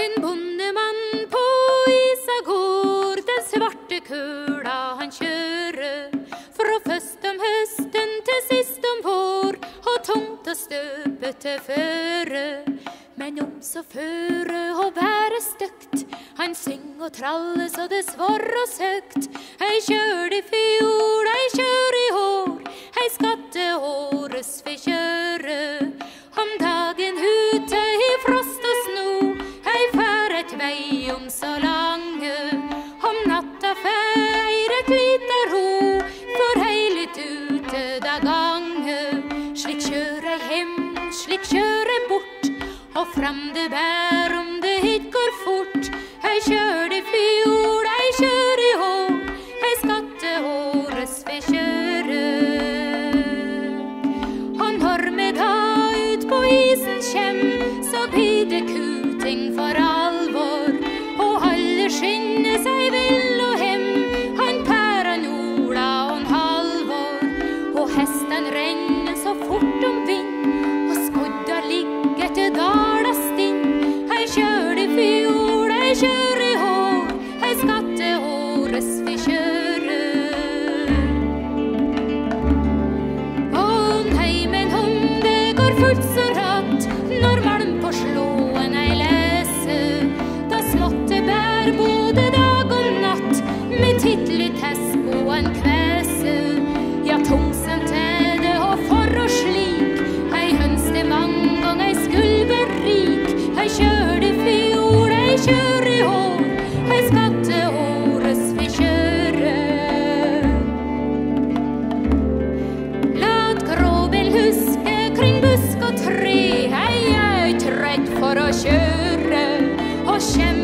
En bondemann på isa går, den svarte kula han kjører. Fra først om høsten til sist om vår, og tungt og støpe til føre. Men om så føre og være støkt, han syng og tralle så det svar og søkt. Hei kjør i fjord, hei kjør i år, hei skatte åres vi kjøre. Om dagen ute i frost og sno, hei fær et vei om så lange. Om natta fær et lite ro, for hei litt ute da gange. Slik kjør ei hem, slik kjør ei bort, og fram det bær om det hit går fort. Hei kjør i fjord, hei kjør i år, hei skatte åres vi kjøre. Og når vi da ut på isen kjem, så blir det kuting for alvor. Og alle skinner seg vill og hem, han Per, han Ola og han Halvor. Og hesten renner så fort om vind, og skodda ligger til dala stinn. Hei kjør i fjord, hei kjør i år, hei skatte åres vi kjøre. Og nei, men om det går fullt så ratt, når malm på slåen ei lese, da slåtte bær både dag og natt, med tittelig test på en kvese. Ja, tungsamt er det og for og slik, hei høns det mange gang ei skulver rik. Hei kjør i fjord, hei kjør i år, hei skatte åres vi kjøre. Lat gråben huske kring busk og tre, hei jeg er trett for å kjøre, og kjem